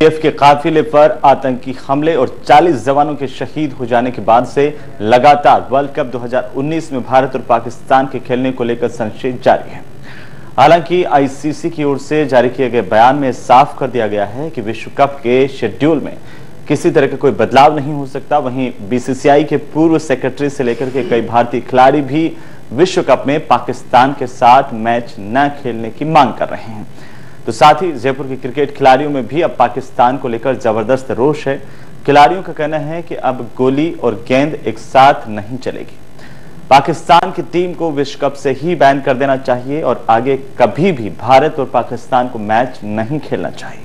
CRPF के काफिले पर आतंकी हमले और 40 जवानों के शहीद हो जाने के बाद से लगातार वर्ल्ड कप 2019 में भारत और पाकिस्तान के खेलने को लेकर संशय जारी है। हालांकि आईसीसी की ओर से जारी किए गए बयान में साफ कर दिया गया है कि विश्व कप के शेड्यूल में किसी तरह का कोई बदलाव नहीं हो सकता। वहीं बीसीसीआई के पूर्व सेक्रेटरी से लेकर के कई भारतीय खिलाड़ी भी विश्व कप में पाकिस्तान के साथ मैच न खेलने की मांग कर रहे हैं। तो साथ ही जयपुर के क्रिकेट खिलाड़ियों में भी अब पाकिस्तान को लेकर जबरदस्त रोष है। खिलाड़ियों का कहना है कि अब गोली और गेंद एक साथ नहीं चलेगी। पाकिस्तान की टीम को विश्व कप से ही बैन कर देना चाहिए और आगे कभी भी भारत और पाकिस्तान को मैच नहीं खेलना चाहिए।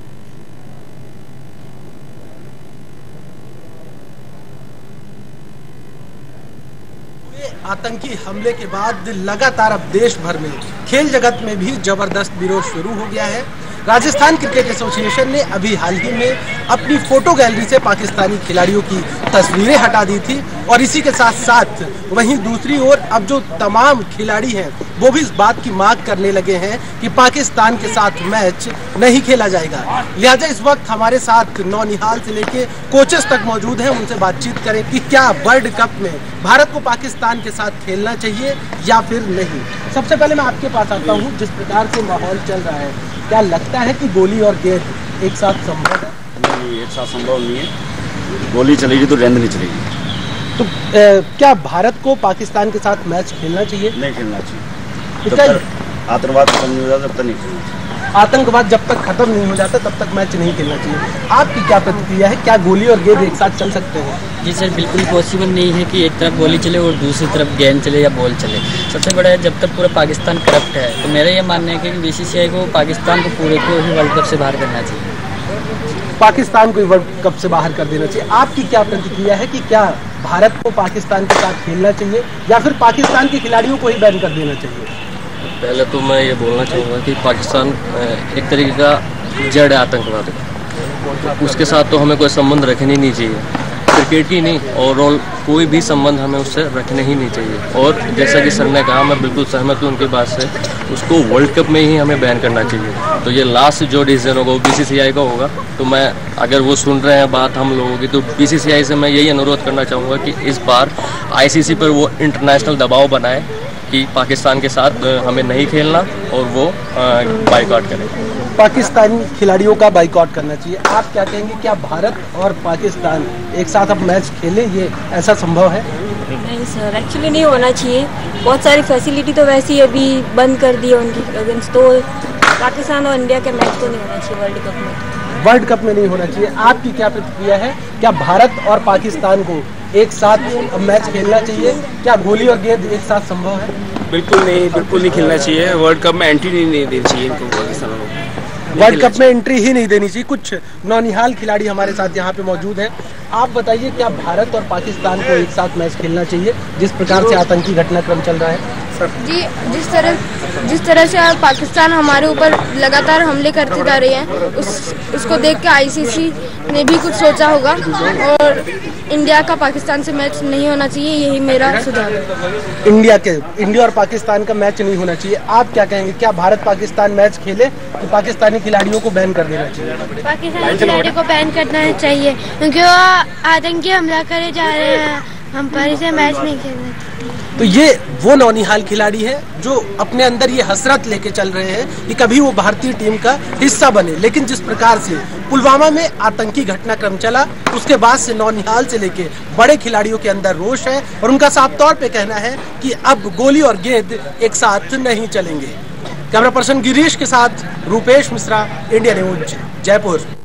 आतंकी हमले के बाद लगातार अब देश भर में खेल जगत में भी जबरदस्त विरोध शुरू हो गया है। राजस्थान क्रिकेट एसोसिएशन ने अभी हाल ही में अपनी फोटो गैलरी से पाकिस्तानी खिलाड़ियों की तस्वीरें हटा दी थी और इसी के साथ साथ वहीं दूसरी ओर अब जो तमाम खिलाड़ी हैं वो भी इस बात की मांग करने लगे हैं कि पाकिस्तान के साथ मैच नहीं खेला जाएगा। लिहाजा इस वक्त हमारे साथ नौनिहाल से लेके कोचेस तक मौजूद हैं, उनसे बातचीत करें कि क्या वर्ल्ड कप में भारत को पाकिस्तान के साथ खेलना चाहिए या फिर नहीं। सबसे पहले मैं आपके पास आता हूँ, जिस प्रकार से माहौल चल रहा है क्या लगता है कि गोली और गेंद एक साथ संभव है? नहीं, एक साथ संभव नहीं है। गोली चलेगी तो गेंद नहीं चलेगी। तो क्या भारत को पाकिस्तान के साथ मैच खेलना चाहिए? नहीं खेलना चाहिए। आतंकवाद खत्म नहीं हो जाता तब तक नहीं खेलना चाहिए। आतंकवाद जब तक खत्म नहीं हो जाता तब तक मैच नहीं खेलना चाहिए। आपकी क्या प्रतिक्रिया है? क्या गोली और गेंद एक साथ चल सकते हैं? जी सर, बिल्कुल पॉसिबल नहीं है कि एक तरफ गोली चले और दूसरी तरफ गेंद चले या बॉल चले। सबसे बड़ा है, जब तक पूरा पाकिस्तान करप्ट है तो मेरा ये मानना है कि बीसीसीआई को पाकिस्तान को पूरे को ही वर्ल्ड कप से बाहर करना चाहिए। पाकिस्तान को वर्ल्ड कप से बाहर कर देना चाहिए। आपकी क्या प्रतिक्रिया है कि क्या भारत को पाकिस्तान के साथ खेलना चाहिए या फिर पाकिस्तान के खिलाड़ियों को ही बैन कर देना चाहिए? पहले तो मैं ये बोलना चाहूँगा कि पाकिस्तान एक तरीके का जड़ है आतंकवाद का, उसके साथ तो हमें कोई संबंध रखने ही नहीं चाहिए। क्रिकेट ही नहीं, ओवरऑल कोई भी संबंध हमें उससे रखने ही नहीं चाहिए। और जैसा कि सर ने कहा, मैं बिल्कुल सहमत हूँ उनकी बात से, उसको वर्ल्ड कप में ही हमें बैन करना चाहिए। तो ये लास्ट जो डिसीजन होगा वो बीसीसीआई का होगा। तो मैं, अगर वो सुन रहे हैं बात हम लोगों की, तो बीसीसीआई से मैं यही अनुरोध करना चाहूँगा कि इस बार आईसीसी पर वो इंटरनेशनल दबाव बनाए कि पाकिस्तान के साथ हमें नहीं खेलना और वो बाइकआउट करें। पाकिस्तानी खिलाड़ियों का बाइकआउट करना चाहिए। आप क्या कहेंगे, क्या भारत और पाकिस्तान एक साथ अब मैच खेले, ये ऐसा संभव है? नहीं सर, एक्चुअली नहीं होना चाहिए। बहुत सारी फैसिलिटी तो वैसे ही अभी बंद कर दी है उनकी अगेंस्ट, तो पाकिस्तान और इंडिया के मैच तो नहीं होना चाहिए वर्ल्ड कप में। वर्ल्ड कप में नहीं होना चाहिए। आपकी क्या प्रतिक्रिया है? क्या भारत और पाकिस्तान को एक साथ मैच खेलना चाहिए? क्या गोली और गेंद एक साथ संभव है? बिल्कुल नहीं खेलना चाहिए। वर्ल्ड कप में एंट्री नहीं देनी चाहिए इनको, पाकिस्तान को वर्ल्ड कप में एंट्री ही नहीं देनी चाहिए। कुछ नौनिहाल खिलाड़ी हमारे साथ यहाँ पे मौजूद हैं। आप बताइए, क्या भारत और पाकिस्तान को एक साथ मैच खेलना चाहिए जिस प्रकार से आतंकी घटनाक्रम चल रहा है? जी, जिस तरह से पाकिस्तान हमारे ऊपर लगातार हमले करते जा रहे हैं, उसको देख के आईसीसी ने भी कुछ सोचा होगा और इंडिया का पाकिस्तान से मैच नहीं होना चाहिए, यही मेरा सुझाव है। इंडिया और पाकिस्तान का मैच नहीं होना चाहिए। आप क्या कहेंगे, क्या भारत पाकिस्तान मैच खेले तो पाकिस्तानी खिलाड़ियों को बैन कर देना चाहिए? पाकिस्तानी खिलाड़ियों को बैन करना चाहिए क्योंकि वो आतंकी हमला करे जा रहे हैं, हम पर इसे मैच नहीं खेलना। तो ये वो नौनिहाल खिलाड़ी है जो अपने अंदर ये हसरत लेके चल रहे हैं कि कभी वो भारतीय टीम का हिस्सा बने। लेकिन जिस प्रकार से पुलवामा में आतंकी घटनाक्रम चला, उसके बाद से नौनिहाल से लेके बड़े खिलाड़ियों के अंदर रोष है और उनका साफ तौर पे कहना है कि अब गोली और गेंद एक साथ नहीं चलेंगे। कैमरा पर्सन गिरीश के साथ रूपेश मिश्रा, इंडिया न्यूज, जयपुर।